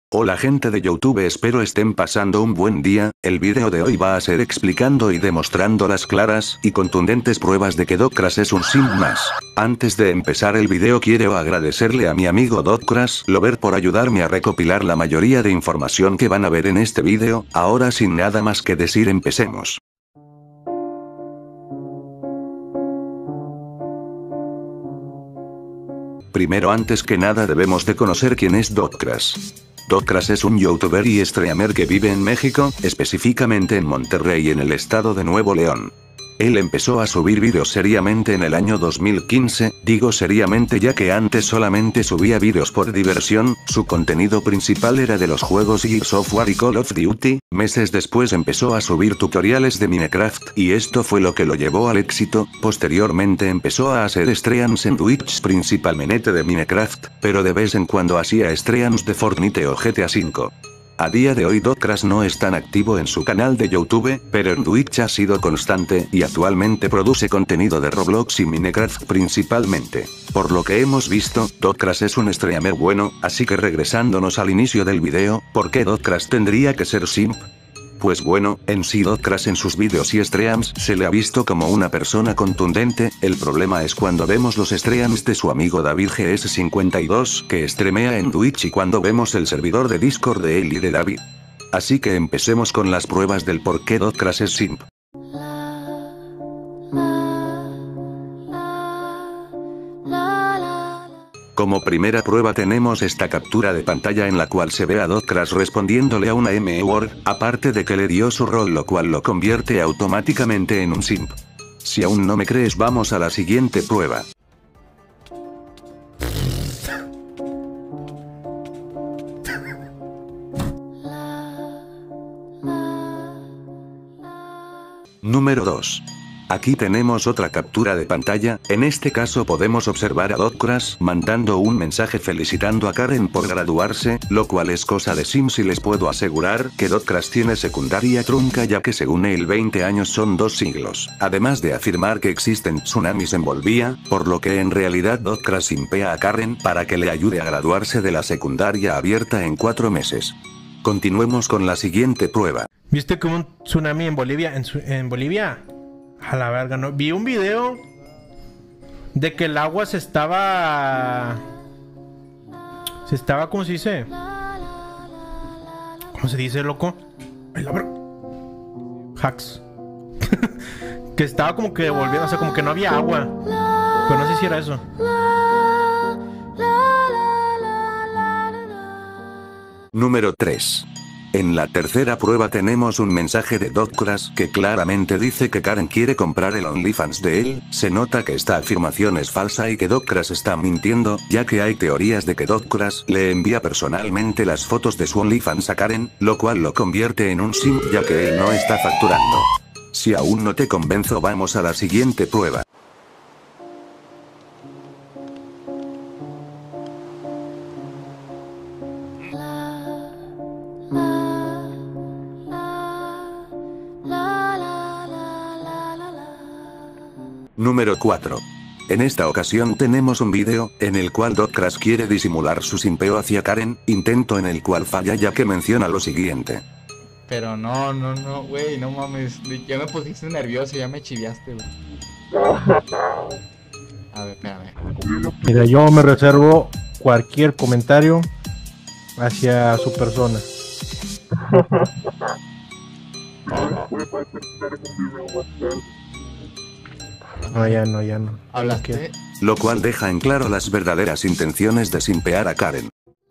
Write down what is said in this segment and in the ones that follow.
Hola gente de YouTube, espero estén pasando un buen día. El video de hoy va a ser explicando y demostrando las claras y contundentes pruebas de que Docras es un simp más. Antes de empezar el video quiero agradecerle a mi amigo Docras Lover por ayudarme a recopilar la mayoría de información que van a ver en este video. Ahora sin nada más que decir, empecemos. Primero, antes que nada debemos de conocer quién es Docras. Docras es un youtuber y streamer que vive en México, específicamente en Monterrey, en el estado de Nuevo León. Él empezó a subir vídeos seriamente en el año 2015, digo seriamente ya que antes solamente subía vídeos por diversión. Su contenido principal era de los juegos Gears of War y Call of Duty. Meses después empezó a subir tutoriales de Minecraft, y esto fue lo que lo llevó al éxito. Posteriormente empezó a hacer streams en Twitch principalmente de Minecraft, pero de vez en cuando hacía streams de Fortnite o GTA V. A día de hoy Docras no es tan activo en su canal de YouTube, pero en Twitch ha sido constante y actualmente produce contenido de Roblox y Minecraft principalmente. Por lo que hemos visto, Docras es un streamer bueno, así que regresándonos al inicio del video, ¿por qué Docras tendría que ser simp? Pues bueno, en sí Docras en sus vídeos y streams se le ha visto como una persona contundente. El problema es cuando vemos los streams de su amigo David GS52 que streamea en Twitch y cuando vemos el servidor de Discord de él y de David. Así que empecemos con las pruebas del por qué Docras es simp. Como primera prueba tenemos esta captura de pantalla en la cual se ve a Docras respondiéndole a una M-Word, aparte de que le dio su rol, lo cual lo convierte automáticamente en un simp. Si aún no me crees, vamos a la siguiente prueba. Número 2. Aquí tenemos otra captura de pantalla. En este caso podemos observar a Docras mandando un mensaje felicitando a Karen por graduarse, lo cual es cosa de sims, y les puedo asegurar que Docras tiene secundaria trunca, ya que según él 20 años son 2 siglos. Además de afirmar que existen tsunamis en Bolivia, por lo que en realidad Docras simpea a Karen para que le ayude a graduarse de la secundaria abierta en 4 meses. Continuemos con la siguiente prueba. ¿Viste como un tsunami en Bolivia? ¿En Bolivia? A la verga, no. Vi un video de que el agua se estaba... ¿cómo se dice? ¿Cómo se dice, loco? Ay, la verga. Hacks. Que estaba como que volviendo, o sea, como que no había agua. Pero no sé si era eso. Número 3. En la tercera prueba tenemos un mensaje de Docras que claramente dice que Karen quiere comprar el OnlyFans de él. Se nota que esta afirmación es falsa y que Docras está mintiendo, ya que hay teorías de que Docras le envía personalmente las fotos de su OnlyFans a Karen, lo cual lo convierte en un simp, ya que él no está facturando. Si aún no te convenzo, vamos a la siguiente prueba. Número 4. En esta ocasión tenemos un video, en el cual Docras quiere disimular su simpeo hacia Karen, intento en el cual falla ya que menciona lo siguiente. Pero no, güey, no mames, ya me pusiste nervioso, ya me chiviaste, güey. A ver, espérame. Mira, yo me reservo cualquier comentario hacia su persona. No, ya no. ¿Hablaste? Lo cual deja en claro las verdaderas intenciones de simpear a Karen.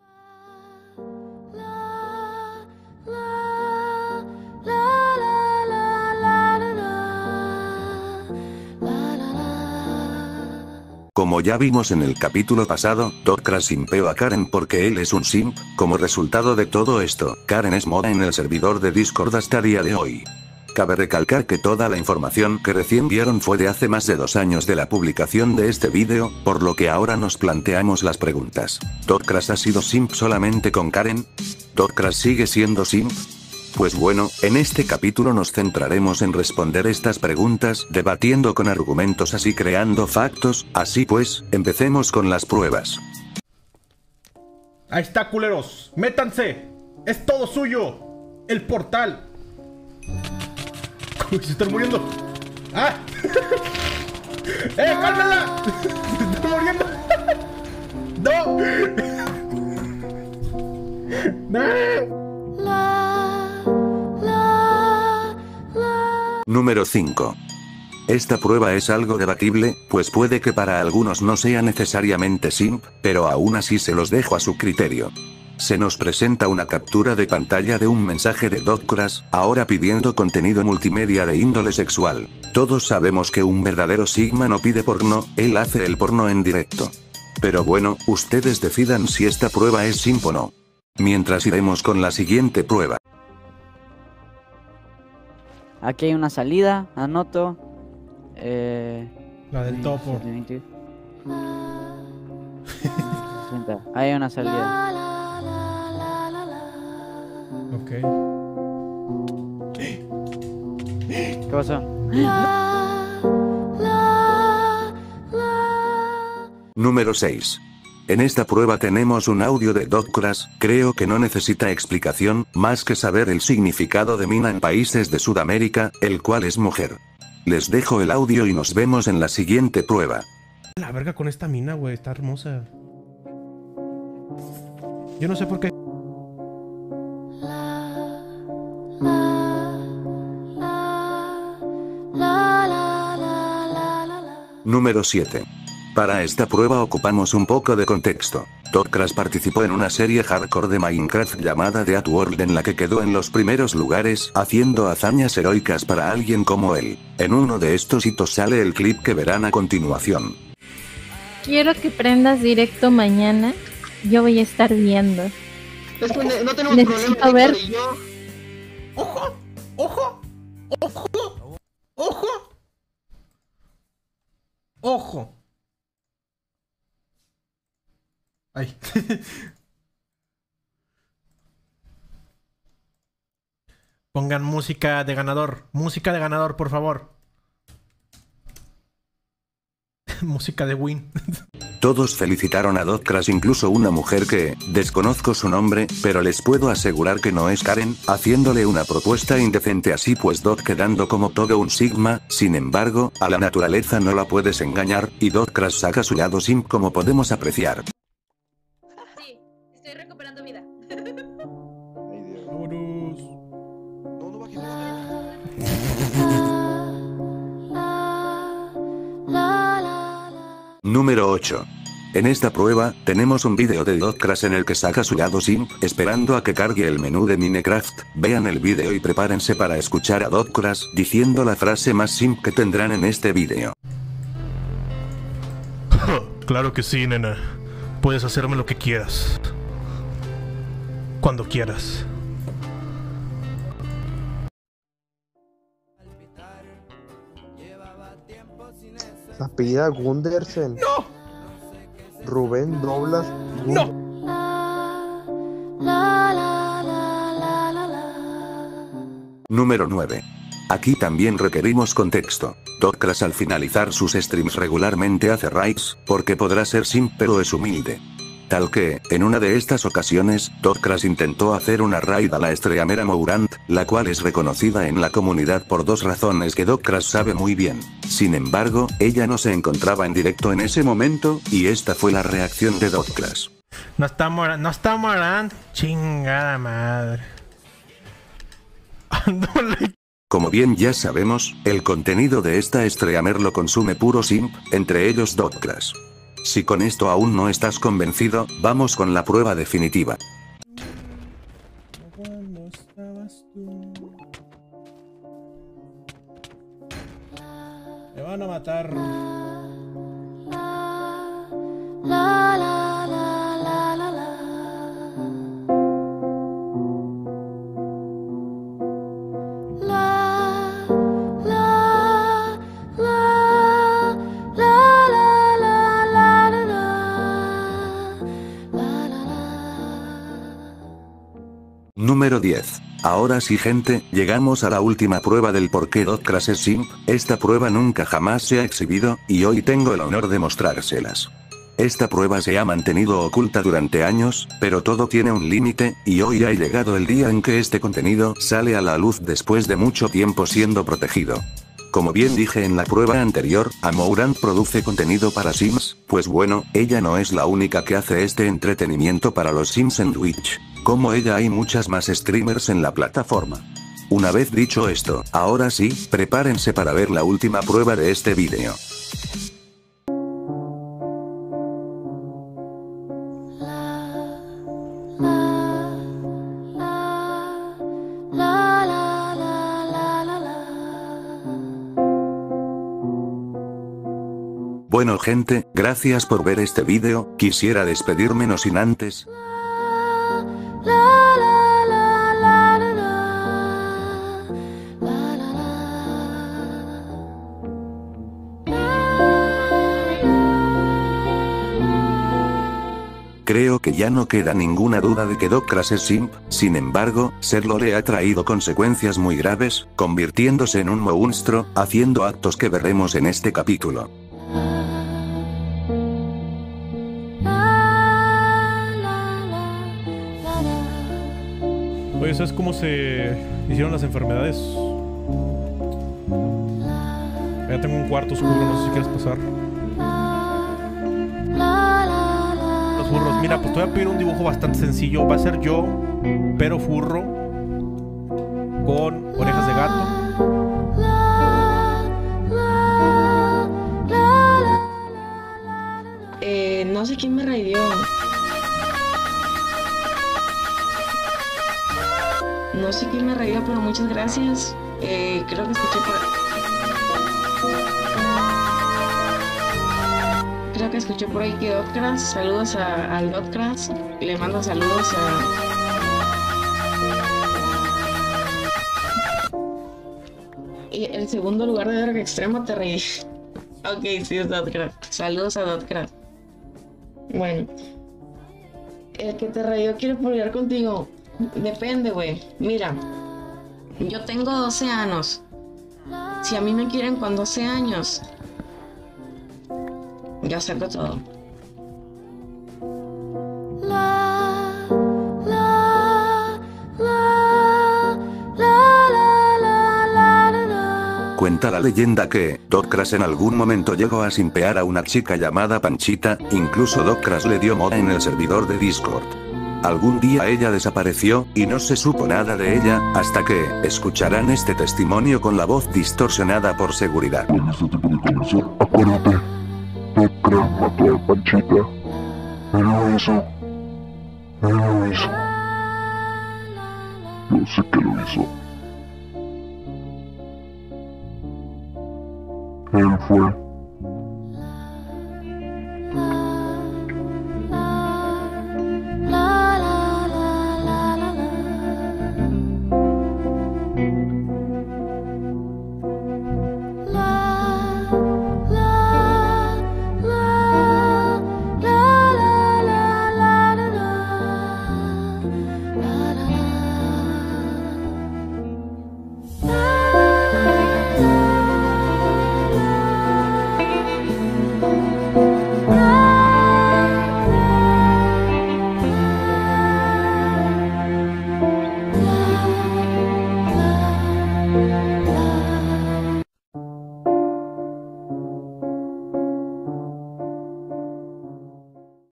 Como ya vimos en el capítulo pasado, Docras simpeó a Karen porque él es un simp. Como resultado de todo esto, Karen es moda en el servidor de Discord hasta día de hoy. Cabe recalcar que toda la información que recién vieron fue de hace más de 2 años de la publicación de este vídeo, por lo que ahora nos planteamos las preguntas. ¿Docras ha sido simp solamente con Karen? ¿Docras sigue siendo simp? Pues bueno, en este capítulo nos centraremos en responder estas preguntas, debatiendo con argumentos, así creando factos. Así pues, empecemos con las pruebas. Ahí está, culeros. Métanse. Es todo suyo. El portal. Uy, se están muriendo. ¡Ah! ¡Cálmala! ¡Se están muriendo! ¡No! Número 5. Esta prueba es algo debatible, pues puede que para algunos no sea necesariamente simp, pero aún así se los dejo a su criterio. Se nos presenta una captura de pantalla de un mensaje de Dotcrash, ahora pidiendo contenido multimedia de índole sexual. Todos sabemos que un verdadero Sigma no pide porno, él hace el porno en directo. Pero bueno, ustedes decidan si esta prueba es simp o no. Mientras iremos con la siguiente prueba. Aquí hay una salida, anoto. La del topo. 720. Hay una salida. Ok. ¿Qué pasó? Número 6. En esta prueba tenemos un audio de Dotcrash, creo que no necesita explicación, más que saber el significado de mina en países de Sudamérica, el cual es mujer. Les dejo el audio y nos vemos en la siguiente prueba. La verga con esta mina, güey, está hermosa. Yo no sé por qué. Número 7. Para esta prueba ocupamos un poco de contexto. Dotcrash participó en una serie hardcore de Minecraft llamada The World en la que quedó en los primeros lugares, haciendo hazañas heroicas para alguien como él. En uno de estos hitos sale el clip que verán a continuación. Quiero que prendas directo mañana. Yo voy a estar viendo. Es que no tenemos Necesito problema, ver. Héctor y yo. ¡Ojo! ¡Ojo! ¡Ojo! ¡Ojo! ¡Ojo! Ay. Pongan música de ganador. Música de ganador, por favor. Música de win. Todos felicitaron a Dotcrash, incluso una mujer que, desconozco su nombre, pero les puedo asegurar que no es Karen, haciéndole una propuesta indecente así pues Dot quedando como todo un Sigma. Sin embargo, a la naturaleza no la puedes engañar, y Dotcrash saca su lado simp como podemos apreciar. Sí, estoy recuperando vida. Vámonos. Número 8. En esta prueba, tenemos un vídeo de Dotcrash en el que saca su lado simp, esperando a que cargue el menú de Minecraft. Vean el vídeo y prepárense para escuchar a Dotcrash diciendo la frase más simp que tendrán en este vídeo. Claro que sí, nena. Puedes hacerme lo que quieras. Cuando quieras. Se apellida Gundersen. ¡No! Rubén Doblas. ¡No! Número 9. Aquí también requerimos contexto. Dotcrash al finalizar sus streams regularmente hace raids, porque podrá ser simp pero es humilde. Tal que, en una de estas ocasiones, Dotcrash intentó hacer una raid a la streamera Mourant, la cual es reconocida en la comunidad por dos razones que Dotcrash sabe muy bien. Sin embargo, ella no se encontraba en directo en ese momento, y esta fue la reacción de Dotcrash. No está Morant. Chingada madre. Ándale. Como bien ya sabemos, el contenido de esta streamer lo consume puro simp, entre ellos Dotcrash. Si con esto aún no estás convencido, vamos con la prueba definitiva. ¿Cuándo estabas tú? Me van a matar. Número 10. Ahora sí gente, llegamos a la última prueba del por qué Dotcrash es simp. Esta prueba nunca jamás se ha exhibido, y hoy tengo el honor de mostrárselas. Esta prueba se ha mantenido oculta durante años, pero todo tiene un límite, y hoy ha llegado el día en que este contenido sale a la luz después de mucho tiempo siendo protegido. Como bien dije en la prueba anterior, Amourant produce contenido para Sims, pues bueno, ella no es la única que hace este entretenimiento para los Sims en Twitch. Como ella hay muchas más streamers en la plataforma. Una vez dicho esto, ahora sí, prepárense para ver la última prueba de este vídeo. Bueno gente, gracias por ver este vídeo, quisiera despedirme no sin antes. Creo que ya no queda ninguna duda de que Docras es simp, sin embargo, serlo le ha traído consecuencias muy graves, convirtiéndose en un monstruo, haciendo actos que veremos en este capítulo. Oye, ¿sabes cómo se hicieron las enfermedades? Ya tengo un cuarto oscuro, no sé si quieres pasar. Los furros, mira, pues te voy a pedir un dibujo bastante sencillo. Va a ser yo, pero furro, con orejas de gato. No sé quién me raidió. No sé quién me raidió, pero muchas gracias. Creo que escuché por... Creo que escuché por ahí que Dotcras. Saludos al Dotcras. Le mando saludos a... Y el segundo lugar de Droga Extremo te reí. Ok, sí es Dotcras. Saludos a Dotcras. Bueno. El que te reí quiere pelear contigo. Depende, güey. Mira. Yo tengo 12 años. Si a mí me quieren con 12 años... Ya saco todo. Cuenta la leyenda que, Docras en algún momento llegó a simpear a una chica llamada Panchita, incluso Docras le dio moda en el servidor de Discord. Algún día ella desapareció, y no se supo nada de ella, hasta que, escucharán este testimonio con la voz distorsionada por seguridad. Con este tipo de información, acuérdate, Docras mató a Panchita. Él lo hizo. Él lo hizo. Yo sé que lo hizo. Él fue.